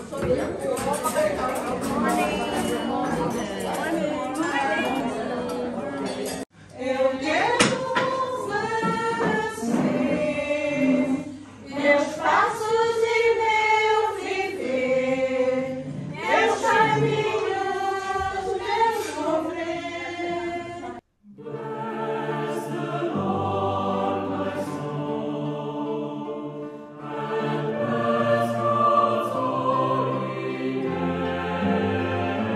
Eu quero meus passos e meu viver, meus caminhos, meu sofrer. Bless the Lord, my soul, and bless God's holy name.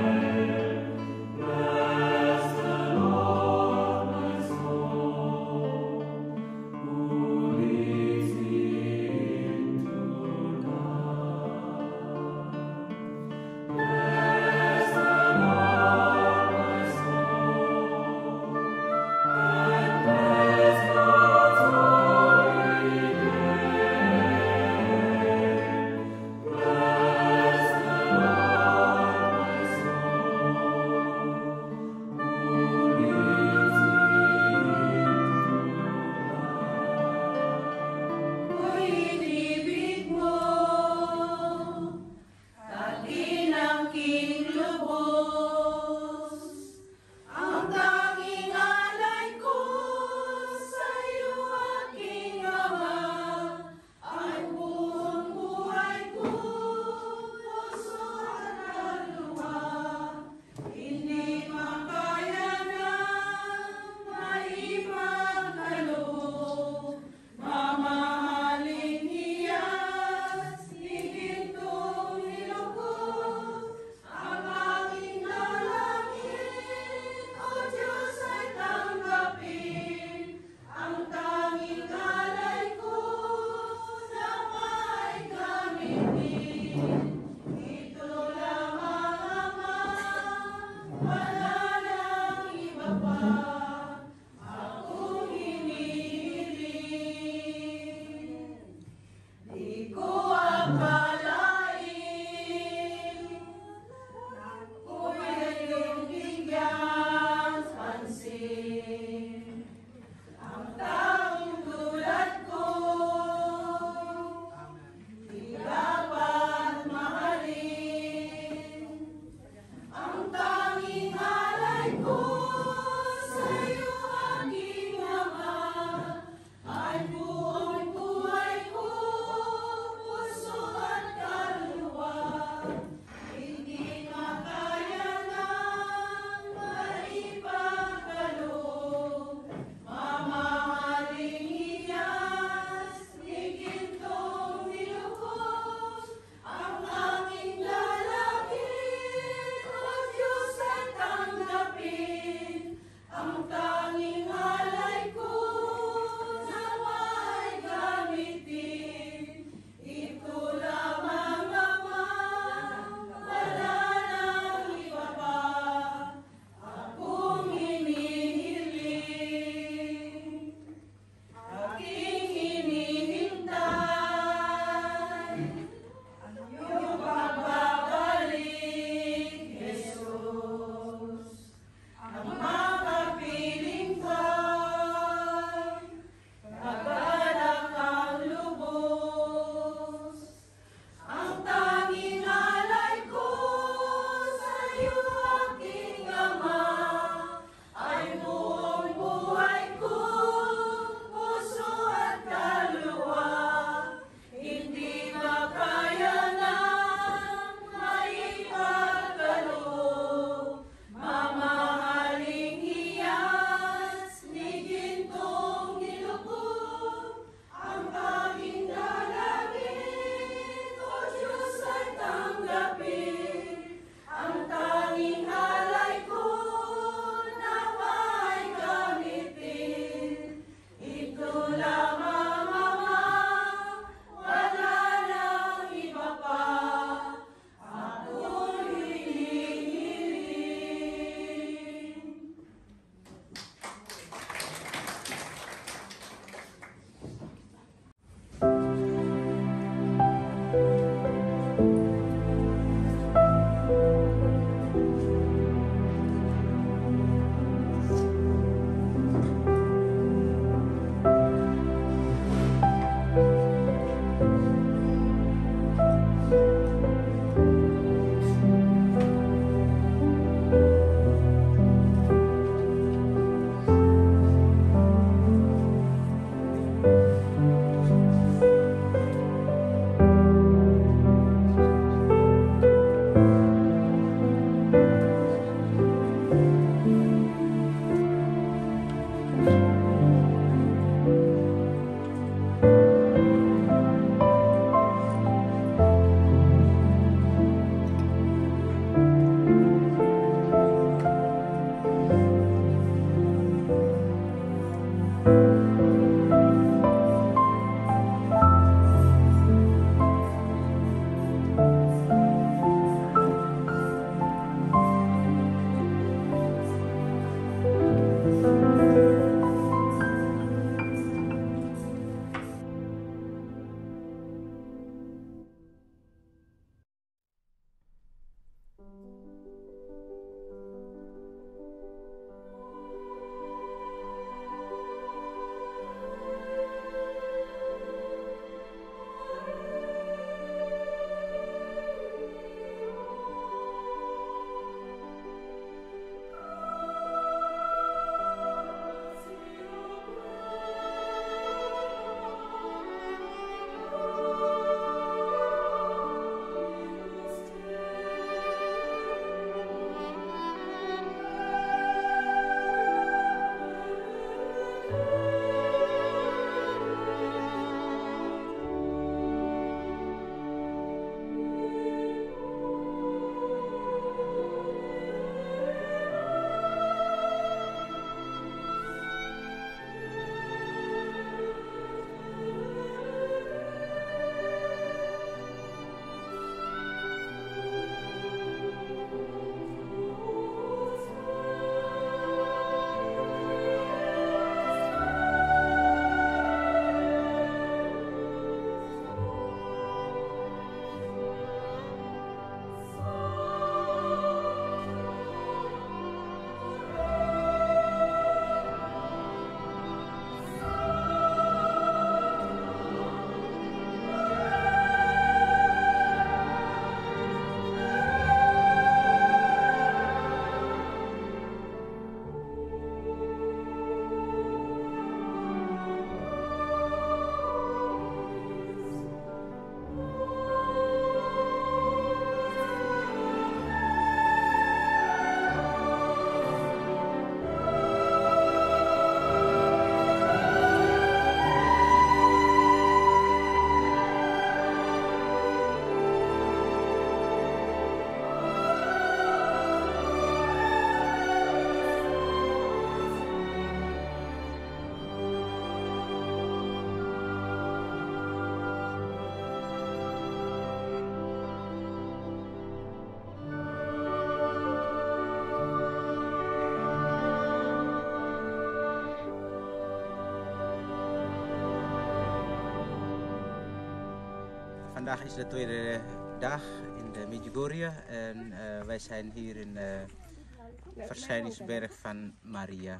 Vandaag is de tweede dag in de Medjugorje en wij zijn hier in de Verschijningsberg van Maria.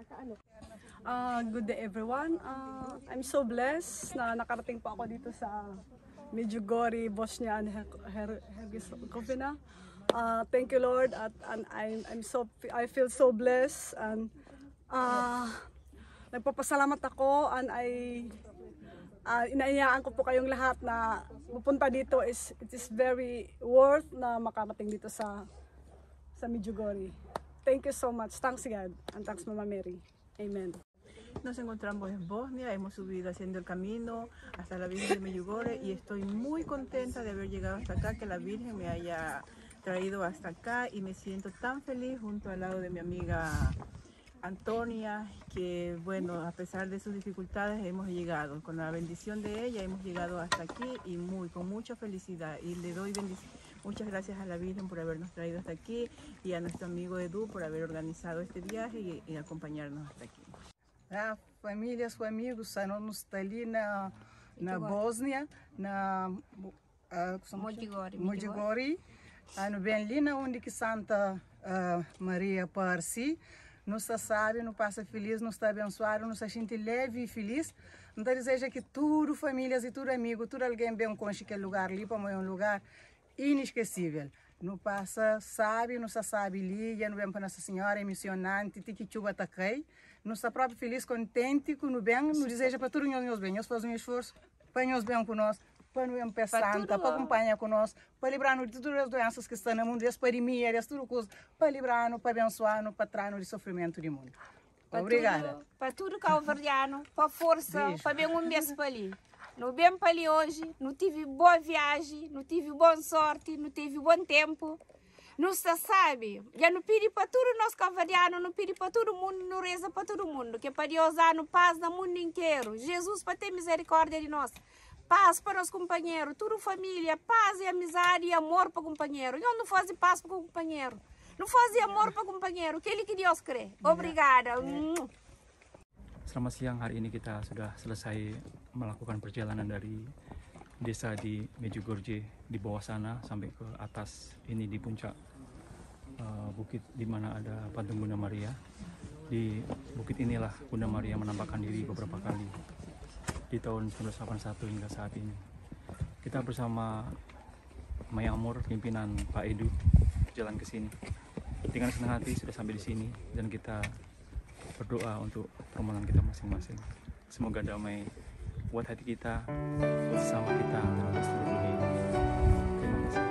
Good day everyone. I'm so blessed na nakarating po ako dito sa Medjugorje, Bosnia and Herzegovina. Thank you Lord and I feel so blessed and nagpapasalamat ako and inaayaan ko po kayong lahat na pupunta dito. It is very worth na makarating dito sa Medjugorje. Thank you so much. Thanks God and thanks Mama Mary. Amen. Nos encontramos en Bosnia, hemos subido haciendo el camino hasta la Virgen de Medjugorje y estoy muy contenta de haber llegado hasta acá, que la Virgen me haya traído hasta acá y me siento tan feliz junto al lado de mi amiga Antonia, que bueno, a pesar de sus dificultades hemos llegado, con la bendición de ella hemos llegado hasta aquí y con mucha felicidad, y le doy muchas gracias a la Virgen por habernos traído hasta aquí y a nuestro amigo Edu por haber organizado este viaje y acompañarnos hasta aquí. Famílias, amigos, estamos ali na Bósnia, na Medjugorje, bem ali na onde que Santa Maria Parsi. Nos sabe, nos passa feliz, nos está abençoado, nos sente leve e feliz. Então deseja que tudo, famílias e tudo amigo, tudo alguém bem conche aquele lugar ali, para é um lugar inesquecível. Não passa, sabe, nos sabe ali, já não vem para Nossa Senhora, é missionante, que chuva tá cai. Nos está próprio feliz, contente, com o bem, nos deseja para tudo nós bem. Nós fazemos um esforço para nós bem conosco, para não ir santa, para acompanhar conosco, para livrar-nos de todas as doenças que estão no mundo, as pandemias, tudo coisa, para livrar-nos, para abençoar-nos, para tirar-nos de sofrimento do mundo. Obrigada. Para tudo calvariano, para força, para bem um mês para ali. No bem para ali hoje, não tive boa viagem, não tive boa sorte, não tive bom tempo. Não se sabe, já não pedi para tudo nós calvariano, não pedi para todo mundo, não reza para todo mundo, que é para Deus dar paz no mundo inteiro. Jesus para ter misericórdia de nós. Paz para os companheiros, tudo família, paz e amizade e amor para o companheiro. Eu não fazia paz para o companheiro, não fazia amor para o companheiro, aquele que Deus crê. Obrigada. Selamat siang, hari ini kita sudah selesai melakukan perjalanan dari desa di Medjugorje di bawah sana sampai ke atas ini di puncak bukit di mana ada patung Bunda Maria. Di bukit inilah Bunda Maria menampakkan diri beberapa kali di tahun 1981 hingga saat ini. Kita bersama Maya Amur, pimpinan Pak Edu, jalan ke sini. Dengan senang hati sudah sampai di sini dan kita berdoa untuk permohonan kita masing-masing. Semoga damai buat hati kita, bersama kita, dan seluruh dunia. Terima kasih.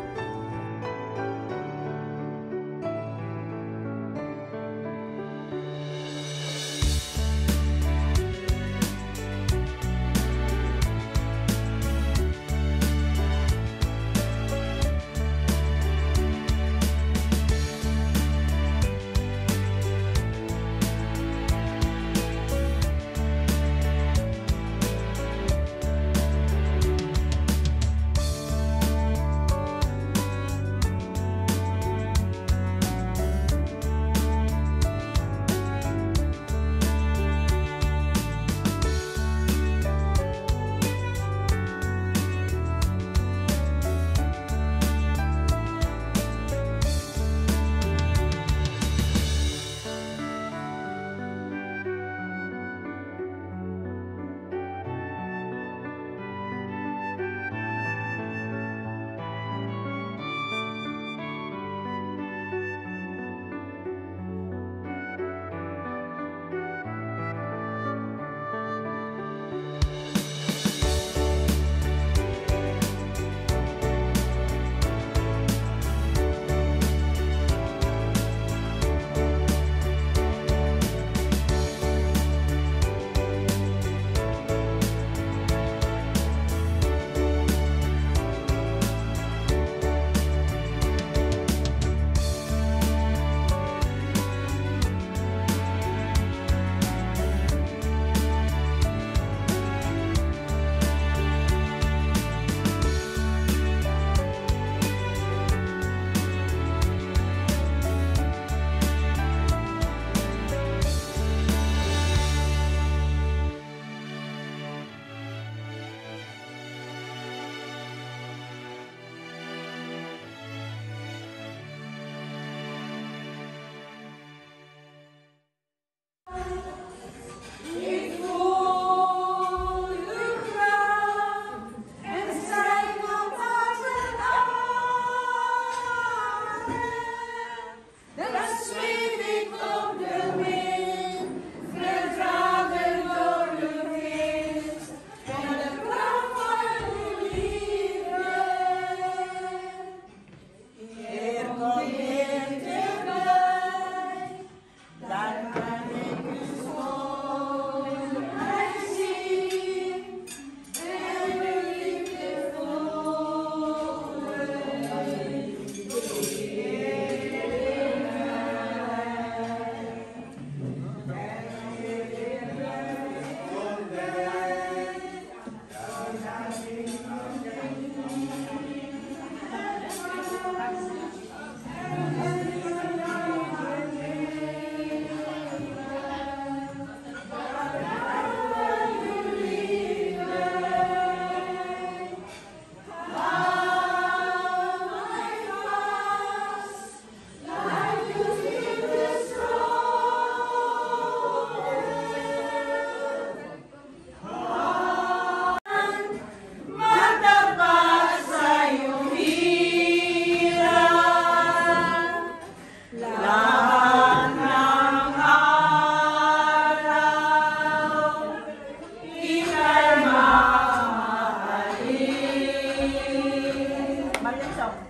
Song.